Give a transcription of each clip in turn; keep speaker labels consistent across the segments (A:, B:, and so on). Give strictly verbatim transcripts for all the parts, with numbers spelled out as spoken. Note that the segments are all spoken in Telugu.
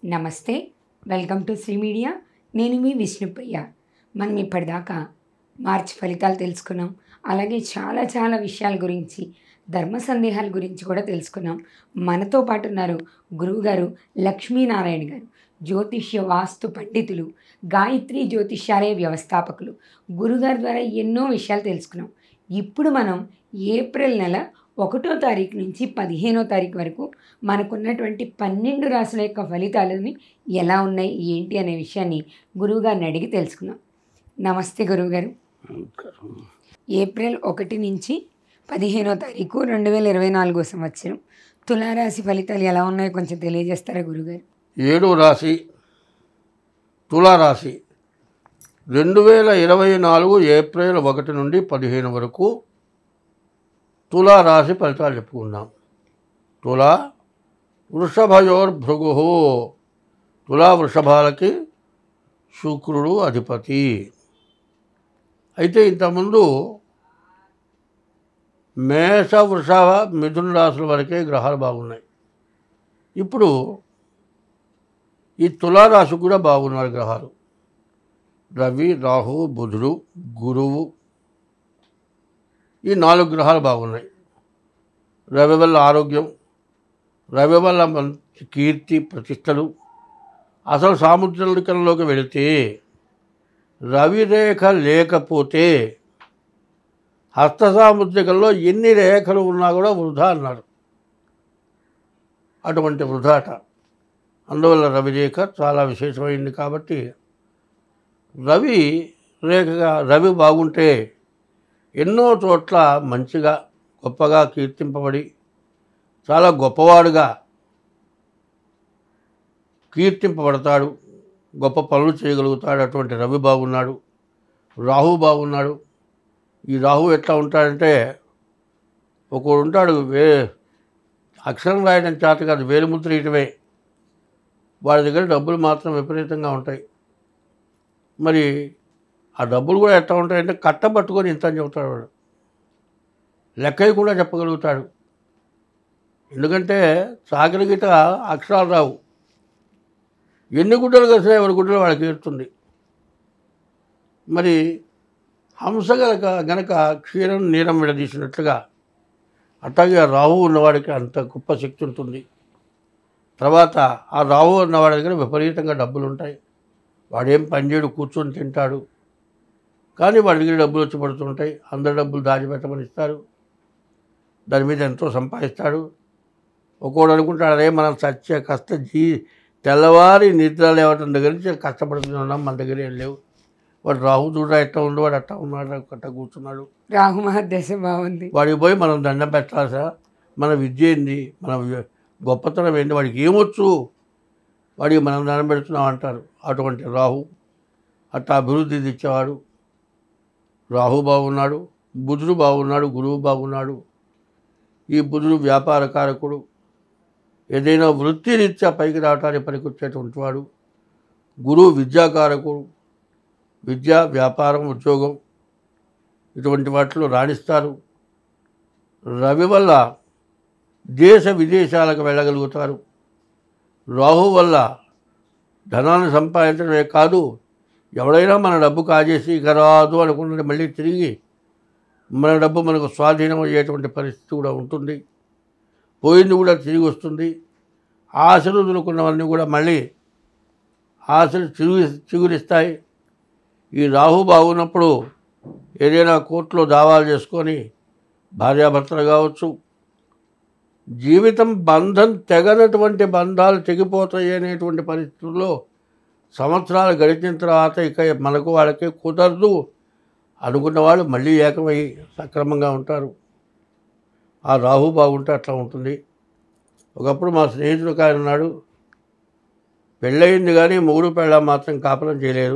A: నమస్తే, వెల్కమ్ టు శ్రీ మీడియా. నేను మీ విష్ణుప్రియ. మనం ఇప్పటిదాకా మార్చి ఫలితాలు తెలుసుకున్నాం. అలాగే చాలా చాలా విషయాల గురించి, ధర్మ సందేహాల గురించి కూడా తెలుసుకున్నాం. మనతో పాటు ఉన్నారు గురువుగారు లక్ష్మీనారాయణ గారు, జ్యోతిష్య వాస్తు పండితులు, గాయత్రి జ్యోతిష్యాలయ వ్యవస్థాపకులు. గురుగారి ద్వారా ఎన్నో విషయాలు తెలుసుకున్నాం. ఇప్పుడు మనం ఏప్రిల్ నెల ఒకటో తారీఖు నుంచి పదిహేనో తారీఖు వరకు మనకున్నటువంటి పన్నెండు రాసుల యొక్క ఫలితాలని ఎలా ఉన్నాయి ఏంటి అనే విషయాన్ని గురువుగారిని అడిగి తెలుసుకుందాం. నమస్తే గురువుగారు. ఏప్రిల్ ఒకటి నుంచి పదిహేనో తారీఖు రెండు వేల ఇరవై నాలుగో సంవత్సరం తులారాశి ఫలితాలు ఎలా ఉన్నాయో కొంచెం తెలియజేస్తారా గురువుగారు?
B: ఏడో రాశి తులారాశి రెండు వేల ఇరవై నాలుగు ఏప్రిల్ ఒకటి నుండి పదిహేను వరకు తులారాశి ఫలితాలు చెప్పుకుందాం. తులా వృషభయోర్భృగు. తులా వృషభాలకి శుక్రుడు అధిపతి. అయితే ఇంతకుముందు మేష వృషభ మిథున రాశుల వరకే గ్రహాలు బాగున్నాయి. ఇప్పుడు ఈ తులారాశి కూడా బాగున్నారు గ్రహాలు. రవి, రాహు, బుధుడు, గురువు, ఈ నాలుగు గ్రహాలు బాగున్నాయి. రవి వల్ల ఆరోగ్యం, రవి వల్ల మంచి కీర్తి ప్రతిష్టలు. అసలు సాముద్రికంలోకి వెళితే రవిరేఖ లేకపోతే హస్త సాముద్రికంలో ఎన్ని రేఖలు ఉన్నా కూడా వృధా అన్నారు. అటువంటి వృధాట. అందువల్ల రవిరేఖ చాలా విశేషమైంది. కాబట్టి రవి రేఖగా రవి బాగుంటే ఎన్నో చోట్ల మంచిగా గొప్పగా కీర్తింపబడి చాలా గొప్పవాడుగా కీర్తింపబడతాడు, గొప్ప పనులు చేయగలుగుతాడు. అటువంటి రవి బాగున్నాడు. రాహు బాగున్నాడు. ఈ రాహు ఎట్లా ఉంటాడంటే, ఒకడు ఉంటాడు వే అక్షరం రాయడం చేత కాదు, వేలుముద్ర ఇయటమే. వాడి దగ్గర డబ్బులు మాత్రం విపరీతంగా ఉంటాయి. మరి ఆ డబ్బులు కూడా ఎట్లా ఉంటాయంటే కట్టబట్టుకొని ఇంత అని చెబుతాడు వాడు. లెక్కవి కూడా చెప్పగలుగుతాడు. ఎందుకంటే సాగర గిట అక్షరాలు రావు. ఎన్ని గుడ్డలు కలిసినా ఎవరి గుడ్డలు వాళ్ళకి ఏరుతుంది. మరి హంస గనక గనక క్షీరం నీరం విడదీసినట్లుగా అట్లాగే రాహు ఉన్నవాడికి అంత గొప్ప శక్తి ఉంటుంది. తర్వాత ఆ రాహు ఉన్నవాడి దగ్గర విపరీతంగా డబ్బులు ఉంటాయి. వాడేం పనిచేయడు, కూర్చొని తింటాడు. కానీ వాడి దగ్గర డబ్బులు వచ్చి పడుతుంటాయి. అందరు డబ్బులు దాచిపెట్టమని ఇస్తారు. దాని మీద ఎంతో సంపాదిస్తాడు. ఒక్కోడు అనుకుంటాడు, అదే మనం సత్య కష్ట జీ తెల్లవారి నిద్ర లేవటం దగ్గర నుంచి కష్టపడుతున్నాం, మన దగ్గర ఏం లేవు. వాడు రాహు చూడ ఎట్లా ఉండు, వాడు అట్టా ఉన్నాడు, అట్టా కూర్చున్నాడు.
A: రాహు మహాదశ బాగుంది.
B: వాడికి పోయి మనం దండం పెట్టాల్సా? మన విద్య ఏంది, మన గొప్పతనం ఏంది, వాడికి ఏమొచ్చు, వాడికి మనం దండం పెడుతున్నాం అంటారు. అటువంటి రాహు అట్టా అభివృద్ధి తెచ్చేవాడు. రాహు బాగున్నాడు. బుధుడు బాగున్నాడు. గురువు బాగున్నాడు. ఈ బుధుడు వ్యాపార కారకుడు. ఏదైనా వృత్తి రీత్యా పైకి రావటానికి పనికొచ్చేటువంటి వాడు. గురువు విద్యాకారకుడు. విద్య, వ్యాపారం, ఉద్యోగం ఇటువంటి వాటిలో రాణిస్తారు. రవి వల్ల దేశ విదేశాలకు వెళ్ళగలుగుతారు. రాహు వల్ల ధనాన్ని సంపాదించడమే కాదు, ఎవడైనా మన డబ్బు కాజేసి ఇక రాదు అనుకుంటే మళ్ళీ తిరిగి మన డబ్బు మనకు స్వాధీనం అయ్యేటువంటి పరిస్థితి కూడా ఉంటుంది. పోయింది కూడా తిరిగి వస్తుంది. ఆశలు వదులుకున్నవన్నీ కూడా మళ్ళీ ఆశలు చిగు చిగురిస్తాయి. ఈ రాహు బాగున్నప్పుడు ఏదైనా కోర్టులో దావాలు చేసుకొని భార్యాభర్తలు కావచ్చు, జీవితం బంధం తెగనటువంటి బంధాలు తెగిపోతాయి అనేటువంటి పరిస్థితుల్లో సంవత్సరాలు గడిచిన తర్వాత ఇక మనకు వాళ్ళకి కుదరదు అనుకున్న వాళ్ళు మళ్ళీ ఏకమై సక్రమంగా ఉంటారు. ఆ రాహు బాగుంటే అట్లా ఉంటుంది. ఒకప్పుడు మా స్నేహితుడు ఆయన ఉన్నాడు, పెళ్ళయింది కానీ మూడు పెళ్ళ మాత్రం కాపురం చేయలేరు.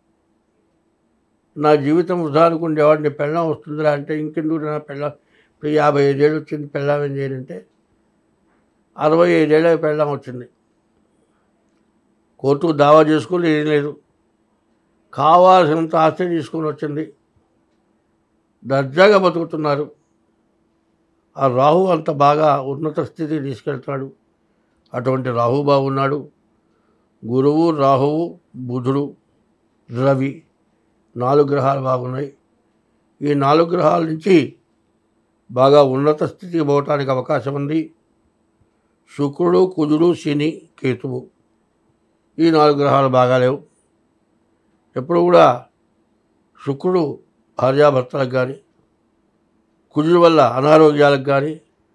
B: నా జీవితం వృధా అనుకునేవాడు, నీ పెళ్ళం వస్తుందిరా అంటే ఇంకెందుకు నా పెళ్ళం, ఇప్పుడు యాభై ఐదేళ్ళు వచ్చింది, పెళ్ళం ఏం చేయాలంటే అరవై ఐదేళ్ళ పెళ్ళం వచ్చింది. కోర్టుకు దావా చేసుకుని ఏం లేదు, కావాల్సినంత ఆస్తి తీసుకొని వచ్చింది, దర్జాగా బతుకుతున్నారు. ఆ రాహు అంత బాగా ఉన్నత స్థితికి తీసుకెళ్తాడు. అటువంటి రాహు బాగున్నాడు. గురువు, రాహువు, బుధుడు, రవి నాలుగు గ్రహాలు బాగున్నాయి. ఈ నాలుగు గ్రహాల నుంచి బాగా ఉన్నత స్థితికి పోవటానికి అవకాశం ఉంది. శుక్రుడు, కుజుడు, శని, కేతువు ఈ నాలుగు గ్రహాలు బాగాలేవు. ఎప్పుడు కూడా శుక్రుడు భార్యాభర్తలకు కానీ, కుజుడు వల్ల అనారోగ్యాలకు కానీ,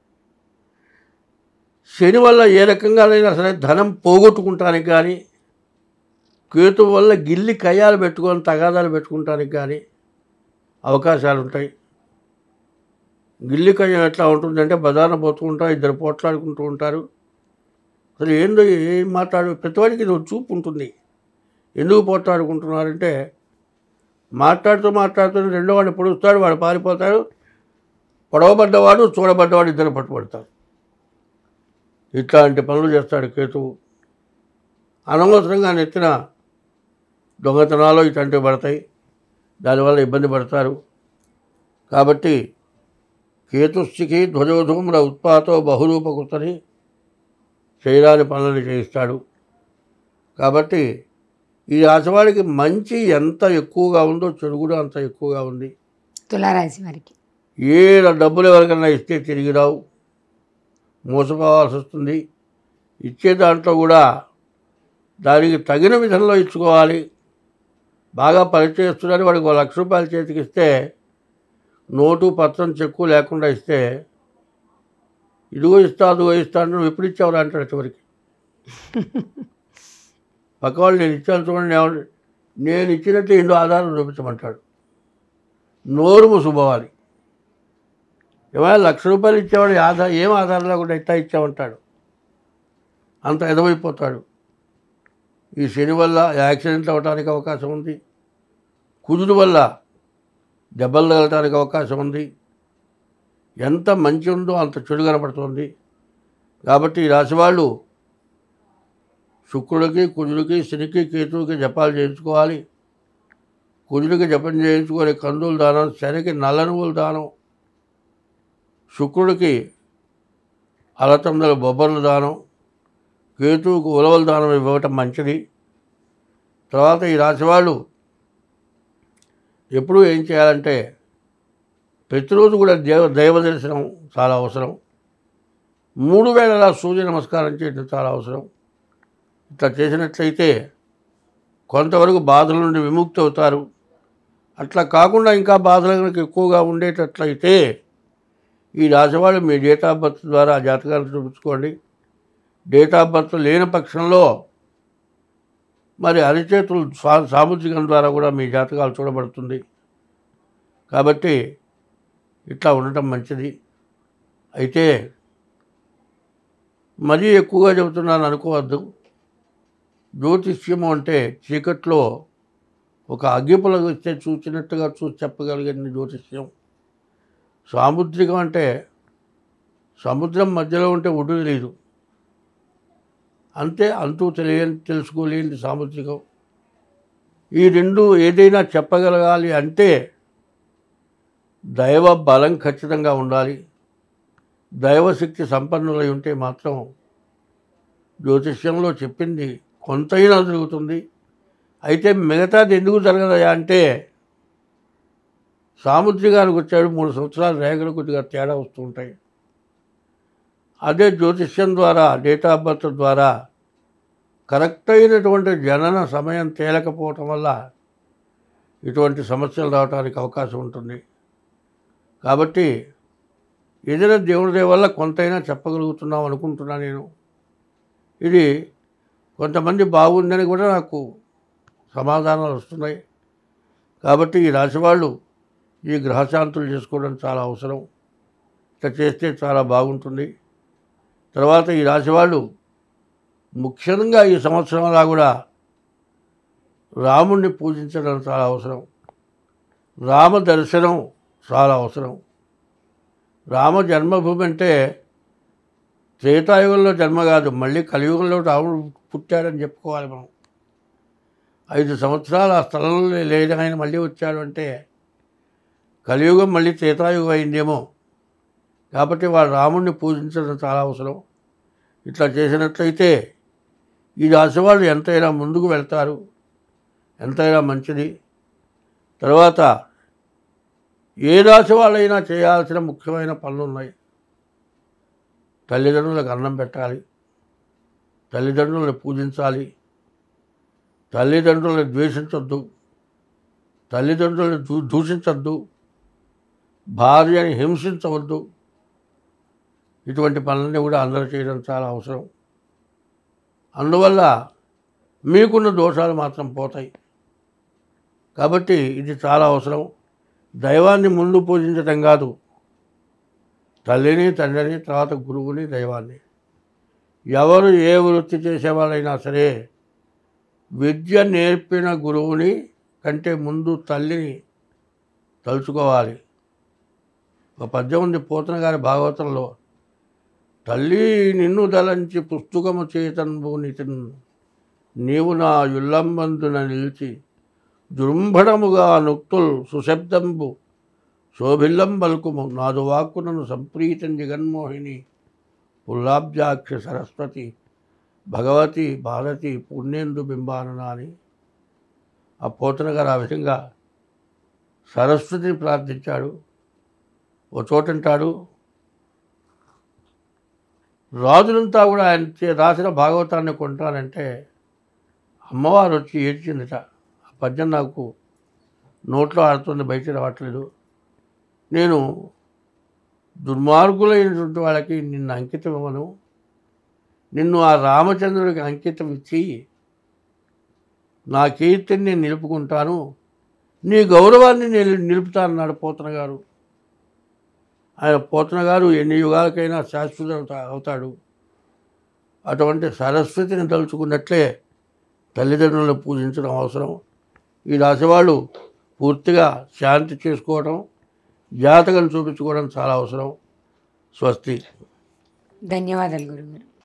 B: శని వల్ల ఏ రకంగానైనా సరే ధనం పోగొట్టుకుంటానికి కానీ, కేతువు వల్ల గిల్లి కయ్యాలు పెట్టుకొని తగాదాలు పెట్టుకుంటానికి కానీ అవకాశాలు ఉంటాయి. గిల్లి కయ్యం ఎట్లా ఉంటుందంటే బజార్న పోతూ ఉంటారు, ఇద్దరు పోట్లాడుకుంటూ ఉంటారు. అసలు ఏందో ఏం మాట్లాడు ప్రతివాడికి ఇది చూపు ఉంటుంది. ఎందుకు పోట్లాడుకుంటున్నారంటే మాట్లాడుతూ మాట్లాడుతూ రెండో వాడిని పొడుస్తాడు, వాడు పారిపోతాడు. పొడవబడ్డవాడు చూడబడ్డవాడు ఇద్దరు పట్టుబడతారు. ఇట్లాంటి పనులు చేస్తాడు కేతువు. అనవసరంగా నెత్తిన దొంగతనాలు ఇట్లాంటివి పడతాయి, దానివల్ల ఇబ్బంది పడతారు. కాబట్టి కేతుస్థికి ధ్వజోధూమ్ర ఉత్పాతో బహురూపకృతని చేయరాని పనులను చేయిస్తాడు. కాబట్టి ఈ రాశివాడికి మంచి ఎంత ఎక్కువగా ఉందో చెడు కూడా అంత ఎక్కువగా ఉంది.
A: తులారాశి వారికి
B: ఏ డబ్బులు ఎవరికైనా ఇస్తే తిరిగి రావు, మోసపోవాల్సి వస్తుంది. ఇచ్చే దాంట్లో కూడా దానికి తగిన విధంలో ఇచ్చుకోవాలి. బాగా పరిచయిస్తున్నారు, వాడికి ఒక లక్ష రూపాయలు చేతికి ఇస్తే నోటు పత్రం చెక్కు లేకుండా ఇస్తే ఇదిగో ఇస్తా అదిగో ఇస్తా అంటే నువ్వు ఎప్పుడు ఇచ్చావురా అంటాడు చివరికి. పక్కవాళ్ళు నేను ఇచ్చాను చూడండి, నేను ఇచ్చినట్టు ఇండో ఆధారం చూపించమంటాడు. నోరు మూసుకోవాలి. ఏమైనా లక్ష రూపాయలు ఇచ్చేవాడు ఆధార్ ఏం ఆధారం లేకుండా ఇట్టా ఇచ్చామంటాడు. అంత ఎదవైపోతాడు. ఈ శని వల్ల యాక్సిడెంట్ అవ్వడానికి అవకాశం ఉంది. కుజుడు వల్ల దెబ్బలు తగలటానికి అవకాశం ఉంది. ఎంత మంచి ఉందో అంత చెడు కనపడుతుంది. కాబట్టి ఈ రాశివాళ్ళు శుక్రుడికి, కుజుడికి, శనికి, కేతువుకి జపాలు చేయించుకోవాలి. కుజుడికి జపం చేయించుకొని కందులు దానం, శనికి నల్ల నువ్వులు దానం, శుక్రుడికి అలతందల బొబ్బర్లు దానం, కేతువుకు ఉలవల దానం ఇవ్వటం మంచిది. తర్వాత ఈ రాశివాళ్ళు ఎప్పుడూ ఏం చేయాలంటే ప్రతిరోజు కూడా దేవ దైవ దర్శనం చాలా అవసరం. మూడు వేళలా సూర్య నమస్కారం చేయడం చాలా అవసరం. ఇట్లా చేసినట్లయితే కొంతవరకు బాధల నుండి విముక్తి అవుతారు. అట్లా కాకుండా ఇంకా బాధలు కనుక ఎక్కువగా ఉండేటట్లయితే ఈ రాశివాళ్ళు మీ డేట్ ఆఫ్ బర్త్ ద్వారా జాతకాలు చూపించుకోండి. డేట్ ఆఫ్ బర్త్ లేని పక్షంలో మరి అరిచేతులు సా సాముద్రికం ద్వారా కూడా మీ జాతకాలు చూడబడుతుంది. కాబట్టి ఇట్లా ఉండటం మంచిది. అయితే మరీ ఎక్కువగా చెబుతున్నాను అనుకోవద్దు. జ్యోతిష్యము అంటే చీకట్లో ఒక అగ్గిపులకు ఇస్తే చూసినట్టుగా చూసి చెప్పగలిగిన జ్యోతిష్యం. సాముద్రికం అంటే సముద్రం మధ్యలో ఉంటే ఒడ్డు తెలియదు, అంతే అంతూ తెలియని తెలుసుకోలేని సాముద్రికం. ఈ రెండు ఏదైనా చెప్పగలగాలి అంటే దైవ బలం ఖచ్చితంగా ఉండాలి. దైవశక్తి సంపన్నులై ఉంటే మాత్రం జ్యోతిష్యంలో చెప్పింది కొంతైనా జరుగుతుంది. అయితే మిగతాది ఎందుకు జరగదయా అంటే సాముద్రికానికి వచ్చాడు మూడు సంవత్సరాలు రేఖలు కొద్దిగా తేడా వస్తూ ఉంటాయి. అదే జ్యోతిష్యం ద్వారా డేట్ ఆఫ్ బర్త్ ద్వారా కరెక్ట్ అయినటువంటి జనన సమయం తేలకపోవటం వల్ల ఇటువంటి సమస్యలు రావడానికి అవకాశం ఉంటుంది. కాబట్టి ఏదైనా దేవుడి దయ వల్ల కొంతైనా చెప్పగలుగుతున్నాం అనుకుంటున్నా నేను. ఇది కొంతమంది బాగుందని కూడా నాకు సమాధానాలు వస్తున్నాయి. కాబట్టి ఈ రాశివాళ్ళు ఈ గ్రహశాంతులు చేసుకోవడం చాలా అవసరం. ఇట్లా చేస్తే చాలా బాగుంటుంది. తర్వాత ఈ రాశివాళ్ళు ముఖ్యంగా ఈ సంవత్సరంలా కూడా రాముణ్ణి పూజించడం చాలా అవసరం. రామ దర్శనం చాలా అవసరం. రామ జన్మభూమి అంటే త్రేతాయుగంలో జన్మ కాదు, మళ్ళీ కలియుగంలో రాముడు పుట్టాడని చెప్పుకోవాలి మనం. ఐదు సంవత్సరాలు ఆ స్థలంలో లేని ఆయన మళ్ళీ వచ్చాడు అంటే కలియుగం మళ్ళీ త్రేతాయుగం అయిందేమో. కాబట్టి వాడు రాముడిని పూజించడం చాలా అవసరం. ఇట్లా చేసినట్లయితే ఈ రాశి వాళ్ళు ఎంతైనా ముందుకు వెళ్తారు, ఎంతైనా మంచిది. తర్వాత ఏ రాశి వాళ్ళైనా చేయాల్సిన ముఖ్యమైన పనులు ఉన్నాయి. తల్లిదండ్రులకు అన్నం పెట్టాలి, తల్లిదండ్రులను పూజించాలి, తల్లిదండ్రులను ద్వేషించొద్దు, తల్లిదండ్రులను దూ దూషించద్దు, భార్యని హింసించవద్దు. ఇటువంటి పనులన్నీ కూడా అందరూ చేయడం చాలా అవసరం. అందువల్ల మీకున్న దోషాలు మాత్రం పోతాయి. కాబట్టి ఇది చాలా అవసరం. దైవాన్ని ముందు పూజించడం కాదు, తల్లిని, తండ్రిని, తర్వాత గురువుని, దైవాన్ని. ఎవరు ఏ వృత్తి చేసేవాళ్ళైనా సరే విద్య నేర్పిన గురువుని కంటే ముందు తల్లిని తలుచుకోవాలి. ఒక పద్యం ఉంది పోతన గారి భాగవతంలో, తల్లి నిన్ను దలంచి పుస్తకము చేతన్బు నితిన్ నీవు నా యుల్లంబందున నిలిచి జృంభణముగా నుక్తుల్ సుశబ్దంబు శోభిల్లం బల్కుము నాదు వాక్కునను సంప్రీతం జగన్మోహిని పుల్లాబ్జాక్ష సరస్వతి భగవతి భారతి పుణ్యేందు బింబానన అని ఆ పోతన గారు ఆ విధంగా సరస్వతిని ప్రార్థించాడు. ఓ చోటంటాడు, రాజులంతా కూడా ఆయన రాసిన భాగవతాన్ని కొంటానంటే అమ్మవారు వచ్చి ఏడ్చిందట. ఆ పద్యం నాకు నోట్లో ఆడుతుంది, బయట రావట్లేదు. నేను దుర్మార్గులైనటువంటి వాళ్ళకి నిన్ను అంకితం ఇవ్వను, నిన్ను ఆ రామచంద్రుడికి అంకితం ఇచ్చి నా కీర్తిని నేను నిలుపుకుంటాను, నీ గౌరవాన్ని నేను నిలుపుతానన్నాడు పోతన గారు. ఆయన పోతన గారు ఎన్ని యుగాలకైనా శాశ్వత అవుతాడు. అటువంటి సరస్వతిని తలుచుకున్నట్లే తల్లిదండ్రులను పూజించడం అవసరం. ఈ రాశివాళ్ళు పూర్తిగా శాంతి చేసుకోవడం, జాతకం చూపించుకోవడం చాలా అవసరం. స్వస్తి.
A: ధన్యవాదాలు గురుగారు.